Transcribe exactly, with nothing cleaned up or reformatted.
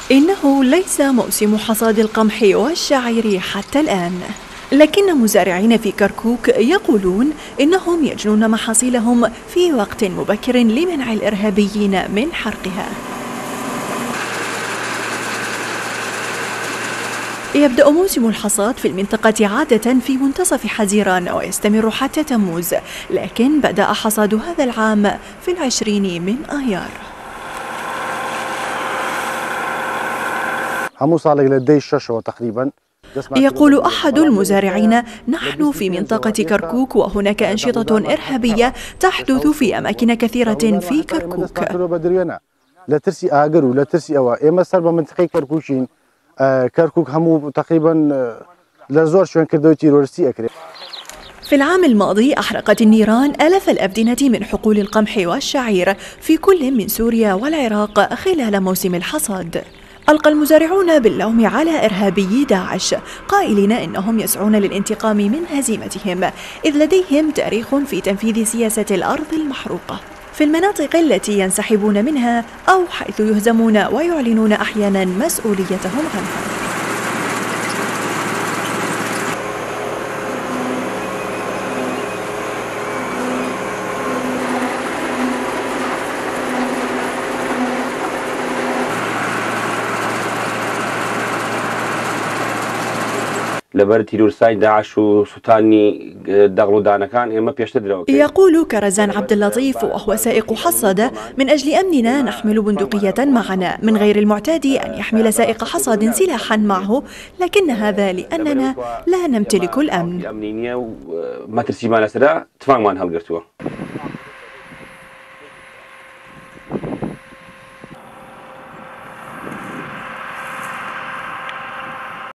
إنه ليس موسم حصاد القمح والشعير حتى الآن، لكن مزارعين في كركوك يقولون إنهم يجنون محاصيلهم في وقت مبكر لمنع الإرهابيين من حرقها. يبدأ موسم الحصاد في المنطقة عادة في منتصف حزيران ويستمر حتى تموز، لكن بدأ حصاد هذا العام في العشرين من آيار. تقريبا. يقول أحد المزارعين: نحن في منطقة كركوك وهناك أنشطة إرهابية تحدث في أماكن كثيرة في كركوك. لا ترسي آجر ولا ترسي أوا إما سرب منطقة كركوكين كركوك همو تقريبا لزور شوين كردوتي رورسي أكري. في العام الماضي أحرقت النيران آلاف الأبدنة من حقول القمح والشعير في كل من سوريا والعراق خلال موسم الحصاد. ألقى المزارعون باللوم على إرهابي داعش، قائلين إنهم يسعون للانتقام من هزيمتهم، إذ لديهم تاريخ في تنفيذ سياسة الأرض المحروقة في المناطق التي ينسحبون منها أو حيث يهزمون ويعلنون أحيانا مسؤوليتهم عنها. يقول كرزان عبد اللطيف وهو سائق حصاد: من أجل أمننا نحمل بندقية معنا، من غير المعتاد أن يحمل سائق حصاد سلاحا معه، لكن هذا لأننا لا نمتلك الأمن.